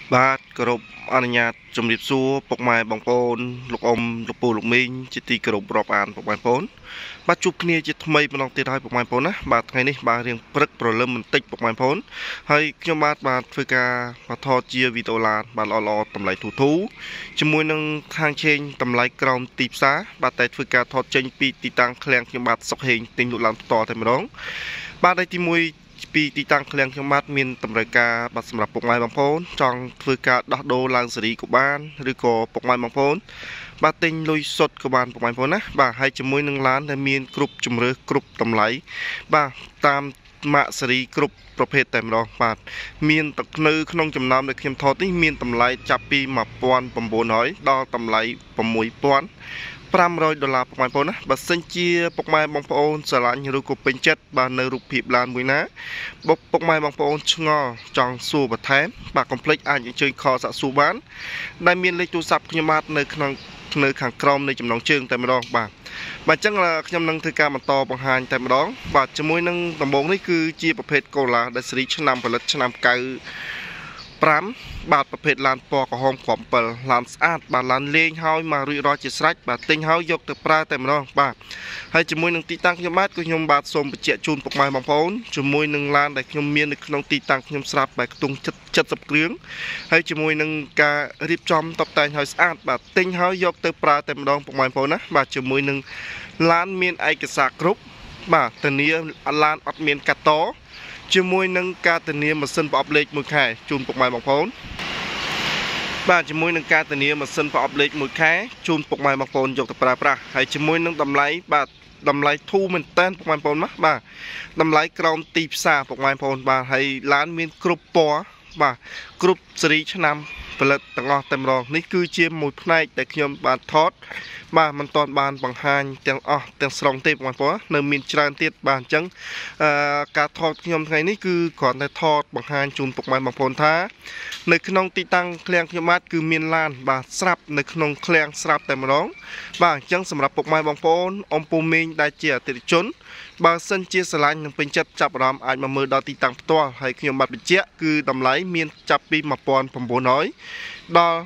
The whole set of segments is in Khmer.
បាទគោរពអនុញ្ញាតជំរាបសួរពុកម៉ែបងប្អូនលោកអ៊ំលោកពូលោកមីងជាទីគោរពរាប់អានពុកម៉ែបងប្អូនបាទជួបគ្នាជាថ្មីម្ដងទៀតហើយពុកម៉ែបងប្អូនណាបាទថ្ងៃនេះបាទរៀងព្រឹកព្រលឹមបន្តិចពុកម៉ែបងប្អូនហើយខ្ញុំបាទធ្វើការមកថតជាវីដេអូឡានបាទល្អៗតម្លៃធូរជាមួយនឹងខាងឆេងតម្លៃក្រោមទីផ្សារបាទតែធ្វើការថតចេញពីទីតាំងឃ្លាំងខ្ញុំបាទសុកហេងទិញលក់ឡើងផ្ទាល់តែម្ដងបាទហើយទី1ពីទីតាំងឃ្លាំងខ្ញុំបាទមានតម្រូវការបាទសម្រាប់ពុកម៉ែបងប្អូនចង់ធ្វើការដោះដូរឡើងសេរីក៏បានឬក៏ពុកម៉ែបងប្អូនបាទទិញលុយសុទ្ធក៏បានពុកម៉ែបងប្អូនណាបាទហើយជាមួយនឹងឡានដែលមានគ្រប់ជម្រើសគ្រប់តម្លៃបាទតាមម៉ាកសេរីគ្រប់ប្រភេទតែម្ដងបាទមានទឹកនៅក្នុងចំណោមដែលខ្ញុំថតនេះមានតម្លៃចាប់ពី1900ដល់តម្លៃ$500ពុកម៉ែបងប្អូនណាបើសិនជាពុកម៉ែបងប្អូនស្រឡាញ់ឬក៏ពេញចិត្តបាទនៅរូបភាពឡានមួយណាពុកម៉ែបងប្អូនឆ្ងល់ចង់សួរបន្ថែមបាទកុំភ្លេចអាចអញ្ជើញខលសាក់សួរបានដែលមានលេខទូរស័ព្ទខ្ញុំបាទនៅខាងក្រោមនៃចំណងជើងតែម្ដងបាទអញ្ចឹងខ្ញុំនឹងធ្វើការបន្តបង្ហាញតែម្ដងបាទជាមួយនឹងដំបូងនេះគឺជាប្រភេទកូឡាដែលស៊េរីឆ្នាំផលិតឆ្នាំ95បាទប្រភេទឡានពណ៌ក្រហមក្រំ7ឡានស្អាតបាទឡានលេងហើយមករួចរាល់ជាស្រេចបាទទិញហើយយកទៅប្រើតែម្ដងបាទហើយជាមួយនឹងទីតាំងខ្ញុំបាទគឺខ្ញុំបាទសូមបញ្ជាក់ជូនពុកម៉ែបងប្អូនជាមួយនឹងឡានដែលខ្ញុំមាននៅក្នុងទីតាំងខ្ញុំស្រាប់បែបខ្ទង់70គ្រឿងហើយជាមួយនឹងការរៀបចំតុបតែងឲ្យស្អាតបាទទិញហើយយកទៅប្រើតែម្ដងពុកម៉ែបងប្អូនណាបាទជាមួយនឹងឡានមានឯកសារគ្រប់បាទធានាឡានអត់មានកាត់តជាមួយនឹងការធានាម៉ាស៊ីនប្រអប់លេខ1ខែជូនពុកម៉ែបងប្អូនបាទជាមួយនឹងការធានាម៉ាស៊ីនប្រអប់លេខ1ខែជូនពុកម៉ែបងប្អូនយកទៅប្រើប្រាស់ហើយជាមួយនឹងតម្លៃបាទតម្លៃធូរមែនតើពុកម៉ែបងប្អូនណាបាទតម្លៃក្រោមទីផ្សារពុកម៉ែបងប្អូនបាទហើយឡានមានគ្រប់ពណ៌បាទគ្រប់ស៊េរីឆ្នាំផលិតទាំងអស់តែម្ដងនេះជាមួយផ្នែកដែលខ្ញុំបានថតបាទមិនទាន់បានបង្ហាញទាំងអស់ទាំងស្រុងទេបងប្អូននៅមានច្រើនទៀតបាទអញ្ចឹងការថតខ្ញុំថ្ងៃនេះគឺគ្រាន់តែថតបង្ហាញជូនពុកម៉ែបងប្អូនថានៅក្នុងទីតាំងឃ្លាំងខ្ញុំបាទគឺមានឡានបាទស្រាប់នៅក្នុងឃ្លាំងស្រាប់តែម្ដងបាទអញ្ចឹងសម្រាប់ពុកម៉ែបងប្អូនអ៊ំពូមីងដែលជាអតិថិជនបើសិនជាស្រឡាញ់និងពេញចិត្តចាប់អារម្មណ៍អាចមកមើលដល់ទីតាំងផ្ទាល់ហើយខ្ញុំបាទបញ្ជាក់គឺតម្លៃមានចាប់ពី1900ដល់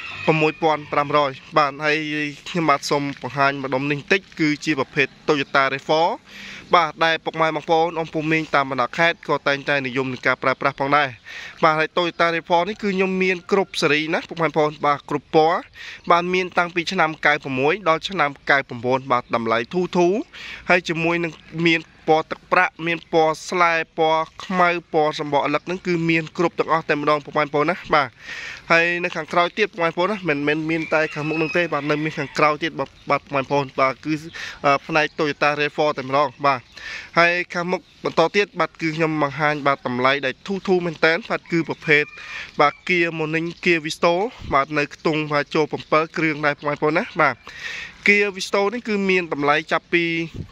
6500បាទហើយខ្ញុំបាទសូមបង្ហាញម្ដុំនេះបន្តិចគឺជាប្រភេទ Toyota RAV4 បាទដែលពុកម៉ែបងប្អូនអ៊ំពូមីងតាមបណ្ដាខេត្តក៏តែងតែនិយមនឹងការប្រើប្រាស់ផងដែរបាទហើយ Toyota RAV4 នេះគឺខ្ញុំមានគ្រប់ស៊េរីណាពុកម៉ែបងប្អូនបាទគ្រប់ពណ៌បាទមានតាំងពីឆ្នាំ96ដល់ឆ្នាំ99បាទតម្លៃធូរហើយជាមួយនឹងមានពណ៌ទឹកប្រាក់មានពណ៌ស្លែពណ៌ខ្មៅពណ៌សម្បកអលឹកហ្នឹងគឺមានគ្រប់ទាំងអស់តែម្ដងពុកម៉ែបងប្អូនណាបាទហើយនៅខាងក្រោយទៀតពុកម៉ែបងប្អូនណាមិនមែនមានតែខាងមុខនឹងទេបាទនៅមានខាងក្រោយទៀតបាទពុកម៉ែបងប្អូនបាទគឺផ្នែក Toyota RAV4 តែម្ដងបាទហើយខាងមុខបន្តទៀតបាទគឺខ្ញុំបង្ហាញបាទតម្លៃដែលធូរមែនតើបាទគឺប្រភេទបាទ Kia Morning Kia Visto បាទនៅខ្ទង់បាទចូល7គ្រឿងដែរពុកម៉ែបងប្អូនណាបាទ Kia Visto នេះគឺមានតម្លៃចាប់ពី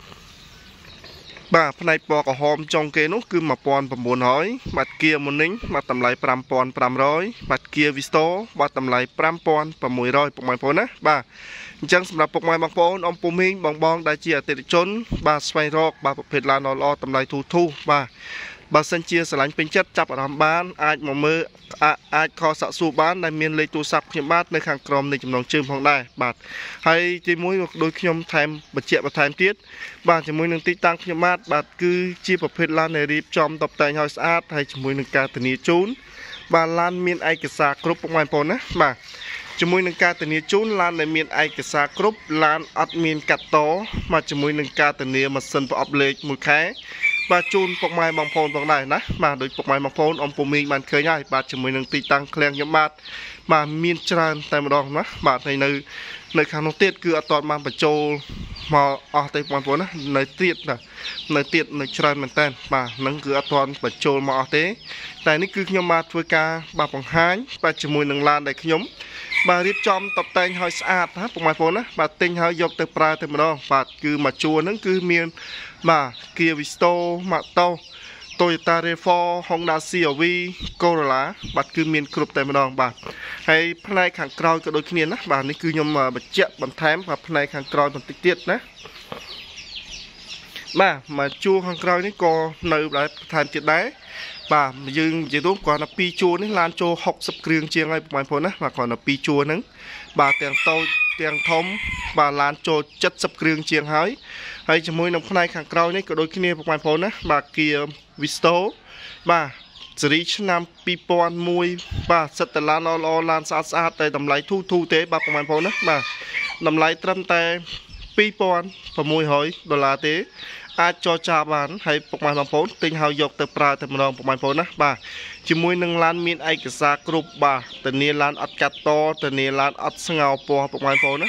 បាទផ្នែកពណ៌ក្រហមចុងគេនោះគឺ1900បាទ Kia Morning បាទតម្លៃ5500បាទ Kia Visto បាទតម្លៃ5600ពុកម៉ែបងប្អូនណាបាទអញ្ចឹងសម្រាប់ពុកម៉ែបងប្អូនអ៊ំពូមីងបងដែលជាអតិថិជនបាទស្វែងរកបាទប្រភេទឡានល្អៗតម្លៃធូរបាទបើសិនជាស្រឡាញ់ពេញចិត្តចាប់អារម្មណ៍បានអាចមកមើលអាចខលសាក់សួរបានដែលមានលេខទូរស័ព្ទខ្ញុំបាទនៅខាងក្រោមនៃចំណងជើងផងដែរបាទហើយទីមួយដូចខ្ញុំថែមបញ្ជាក់បន្ថែមទៀតបាទជាមួយនឹងទីតាំងខ្ញុំបាទគឺជាប្រភេទឡានដែលរៀបចំតុបតែងឲ្យស្អាតហើយជាមួយនឹងការធានាជូនបាទឡានមានឯកសារគ្រប់ពុកម៉ែបងប្អូនណាបាទជាមួយនឹងការធានាជូនឡានដែលមានឯកសារគ្រប់ឡានអត់មានកាត់តបាទជាមួយនឹងការធានាម៉ាស៊ីនប្រអប់លេខ1ខែបាទជូនពុកម៉ែបងប្អូនផងដែរណាបាទដោយពុកម៉ែបងប្អូនអ៊ំពូមីងបានឃើញហើយបាទជាមួយនឹងទីតាំងឃ្លាំងខ្ញុំបាទមានច្រើនតែម្ដងណាបាទហើយនៅខាងនោះទៀតគឺអត់ទាន់បានបញ្ចូលមកអស់ទេបងប្អូនណានៅទៀតនៅច្រើនមែនតើបាទហ្នឹងគឺអត់ទាន់បញ្ចូលមកអស់ទេតែនេះគឺខ្ញុំបាទធ្វើការបាទបង្ហាញបាទជាមួយនឹងឡានដែលខ្ញុំបាទរៀបចំតុបតែងឲ្យស្អាតណាពុកម៉ែបងប្អូនណាបាទទិញហើយយកទៅប្រើតែម្ដងបាទគឺមួយជួរហ្នឹងគឺមានបាទ Kia Visto Mato Toyota RAV4 Honda CR-V Corolla បាទគឺមានគ្រប់តែម្ដងបាទហើយផ្នែកខាងក្រោយក៏ដូចគ្នាណាបាទនេះគឺខ្ញុំបញ្ជាក់បន្ថែមបាទផ្នែកខាងក្រោយបន្តិចទៀតណាបាទមកជួរខាងក្រោយនេះក៏នៅបន្ថែមទៀតដែរ bà dương chỉ tốt còn là pi chua này lan cho học sập kêu chiêng ngay ngoài phố á mà còn là pi chua nứng bà tiền tàu tiền thom bà lan cho chất sập kêu chiêng hái hay cho môi nông này hàng cào này có đôi khi này ngoài phố á bà kia visto bà chỉ năm pi pon mùi bà sật lan lan sát tại tầm lấy thu tế bà ngoài phố á bà tầm lấy trăm tay pi pon và mùi hỏi đô la tế ai cho cha bán hay bọc mai bằng phốn tinh hào dọc từ pra từ mòn bọc mai phốn á bà chỉ mùi nâng lan miên ai cái xa group bà từ nia lan ắt cắt to từ nia lan ắt ngào po bọc mai phốn á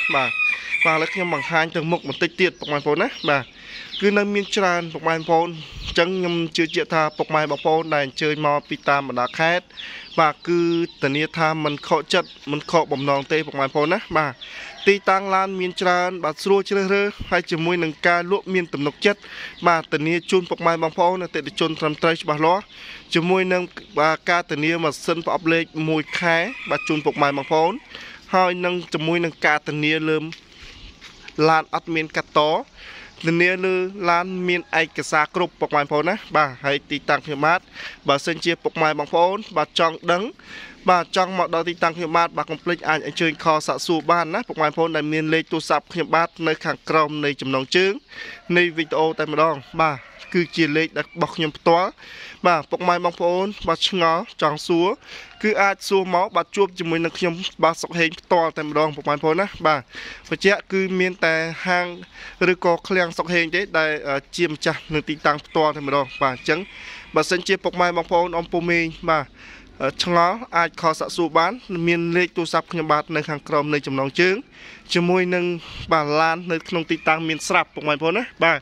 bà lấy cái bằng hai từ mục một tích tiệt bọc mai phốn á bà cứ nâng miên tràn bọc mai phốn chẳng nhầm chưa chịu tha bọc mai bằng phốn này chơi mò pita mà đã khét bà cứ từ nia tha mình khó chất mình khó bầm nòng tê bọc mai phốn á bàตีตังลานมีนจรานบาดสรัวเชื่อเรือให้จมวยหนังกาลวกมีนตำนกเจ็ดบาดตะเนียจุนปกไม้บางพอนะแต่จนทำใจบาดล้อจมวยหนังบากาตะเนียมาเส้นปอบเล็กมวยแค่บาดจุนปกไม้บางพอนให้หนังจมวยหนังกาตะเนียเริ่มลานอัดมีนกัดต่อตะเนียเรือลานมีนไอกระซากรุบปกไม้พอนะบาให้ตีตังเพียมาดบาเส้นเชียปกไม้บางพอนบาจองดังbà trong mọi đầu tiên tăng hiệu mát bà complete anh chơi kho sạ su ban nè phục mai phone đại miền lê tu sập hiệu mát nơi khang crom nơi chấm nòng trứng nơi video tại một đòn bà cứ chia lê đặt bọc nhầm toa bà phục mai băng phone bà ngó tròn súa cứ ai xua máu bà chuột cho mình được nhầm bà sọc hình to tại một đòn phục mai phone nè bà và trẻ cứ miền tại hang rồi có khang sọc hình đấy đại chiêm chặt nơi tinh tăng to tại một đòn bà trắng bà sinh chia phục mai băng phone ông pomi bà trong đó ai khó sạ su bán miền lệ tu sập nhầm bát nơi hàng crom nơi chấm nòng trứng cho môi nâng bà lan nơi không tì tăng miền sập bọc mai phôn á bà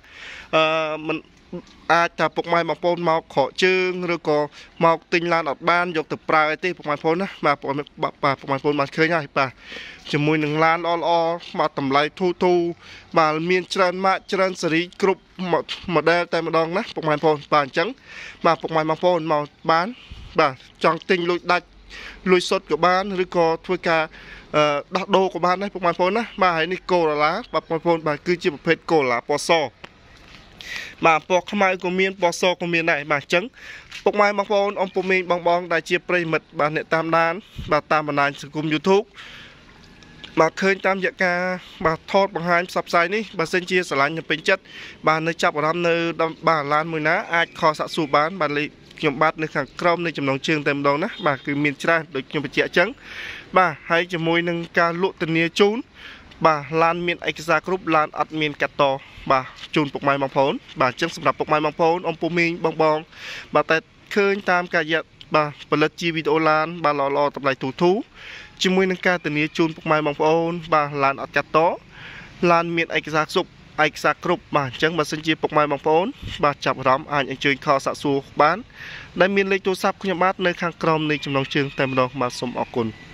mình ai ta bọc mai bọc phôn màu khó trứng rồi có màu tinh lan ở ban dọc từ prai tê bọc mai phôn á bà bọc mai phôn mà khơi ngay bà cho môi nâng lan o mà tầm lại thu bà miền trần sari group một đeo tay một đòn nè bọc mai phôn bà trắng bà bọc mai bọc phôn màu bán bà chọn tình lùi đặt lùi sốt của bạn rồi có thôi cả đặt đồ của bạn đấy bọc mai phone á bà hãy đi cổ là lá bọc mai phone bà cứ chỉ một phết cổ là bò so bà bọc mai của miền bò so của miền này bà trắng bọc mai bọc phone ông của mình bong đại chia play mật bà nệ tam đan bà tam bản này cùng YouTube bà khơi tam dạ ca bà thọt bằng hai sập sai ní bà xin chia sẻ lại nhập tính chất bà nơi chập ở đám nơi bà lan mùi ná ai kho sạ sù bán bà lấy nhom bát nơi hàng crom nơi chấm nòng trương ต็มđòn ná bà cứ miền tra được nhom bạch trắng bà hay cho môi nâng ca lụa tình nia trốn bà lan miền Asia Group lan ắt miền cắt to bà chun bọc mai băng phốn bà chân sầm đập bọc mai băng phốn ông Pumin bong bà tại khơi tam cả giật bà bật chi video lan bà lò tập lại thú cho môi nâng ca tình nia chun bọc mai băng phốn bà lan ắt cắt to lan miền Asia Group Asia Group bà chân bà xin chia bọc mai băng phốn bà chập rắm anh chơi kho sạ su bánได้มีเลขโทรศัพท์คุณยามบ้านในข้างกรมในจำนวนเชิงเต็มดอกมาสมออกกุล